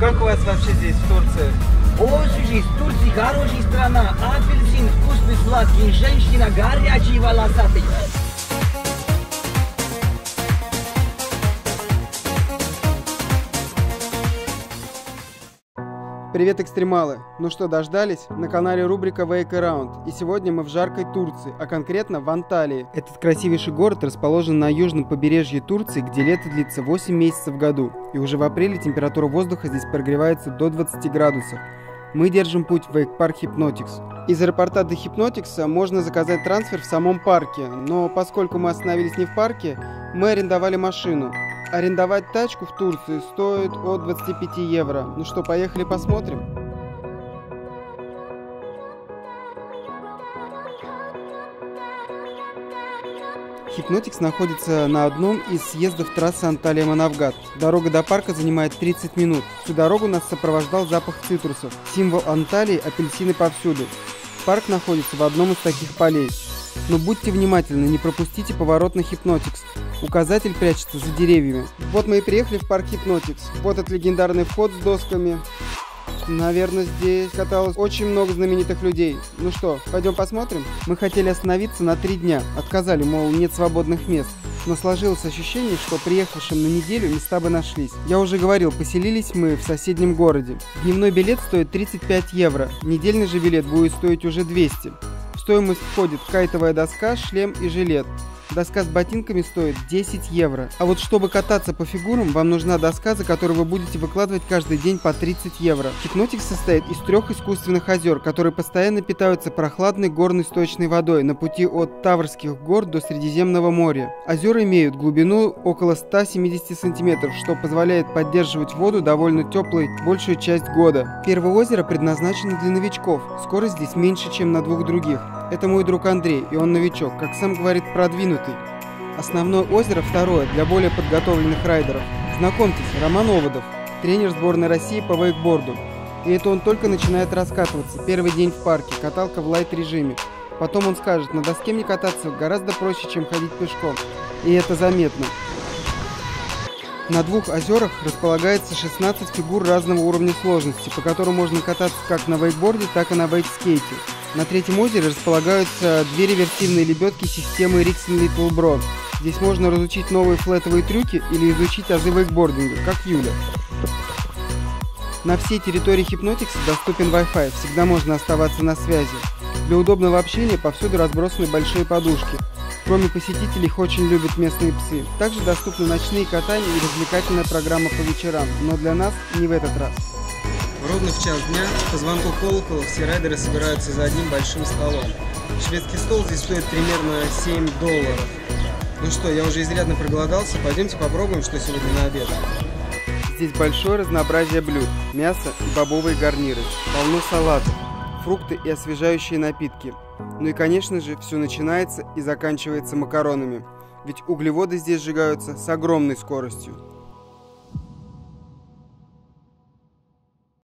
Как у вас вообще здесь, в Турции? Очень жизнь, Турция хорошая страна, апельсин вкусный, сладкий, женщина горячий, волосатый. Привет, экстремалы! Ну что, дождались? На канале рубрика Wake Around. И сегодня мы в жаркой Турции, а конкретно в Анталии. Этот красивейший город расположен на южном побережье Турции, где лето длится 8 месяцев в году. И уже в апреле температура воздуха здесь прогревается до 20 градусов. Мы держим путь в Вейк-парк Hypnotics. Из аэропорта до Hypnotics можно заказать трансфер в самом парке, но поскольку мы остановились не в парке, мы арендовали машину. Арендовать тачку в Турции стоит от 25 евро. Ну что, поехали посмотрим? Hypnotics находится на одном из съездов трассы Анталия-Манавгат. Дорога до парка занимает 30 минут. Всю дорогу нас сопровождал запах цитрусов. Символ Анталии – апельсины повсюду. Парк находится в одном из таких полей. Но будьте внимательны, не пропустите поворот на Hypnotics. Указатель прячется за деревьями. Вот мы и приехали в парк Hypnotics. Вот этот легендарный вход с досками. Наверное, здесь каталось очень много знаменитых людей. Ну что, пойдем посмотрим? Мы хотели остановиться на 3 дня. Отказали, мол, нет свободных мест. Но сложилось ощущение, что приехавшим на неделю места бы нашлись. Я уже говорил, поселились мы в соседнем городе. Дневной билет стоит 35 евро. Недельный же билет будет стоить уже 200. В стоимость входит кайтовая доска, шлем и жилет. Доска с ботинками стоит 10 евро. А вот чтобы кататься по фигурам, вам нужна доска, за которую вы будете выкладывать каждый день по 30 евро. Hypnotics состоит из 3 искусственных озер, которые постоянно питаются прохладной горной сточной водой на пути от Таврских гор до Средиземного моря. Озера имеют глубину около 170 сантиметров, что позволяет поддерживать воду довольно теплой большую часть года. Первое озеро предназначено для новичков. Скорость здесь меньше, чем на 2 других. Это мой друг Андрей, и он новичок, как сам говорит, продвинутый. Основное озеро второе, для более подготовленных райдеров. Знакомьтесь, Роман Оводов, тренер сборной России по вейкборду. И это он только начинает раскатываться. Первый день в парке, каталка в лайт-режиме. Потом он скажет, на доске мне кататься гораздо проще, чем ходить пешком. И это заметно. На 2 озерах располагается 16 фигур разного уровня сложности, по которым можно кататься как на вейкборде, так и на вейкскейте. На 3-м озере располагаются 2 реверсивные лебедки системы Rixen Little Bro. Здесь можно разучить новые флетовые трюки или изучить азы вейкбординга, как Юля. На всей территории Hypnotics доступен Wi-Fi, всегда можно оставаться на связи. Для удобного общения повсюду разбросаны большие подушки. Кроме посетителей, их очень любят местные псы. Также доступны ночные катания и развлекательная программа по вечерам, но для нас не в этот раз. Ровно в час дня по звонку колокола все райдеры собираются за одним большим столом. Шведский стол здесь стоит примерно $7. Ну что, я уже изрядно проголодался, пойдемте попробуем, что сегодня на обед. Здесь большое разнообразие блюд, мясо и бобовые гарниры, полно салатов, фрукты и освежающие напитки. Ну и конечно же, все начинается и заканчивается макаронами, ведь углеводы здесь сжигаются с огромной скоростью.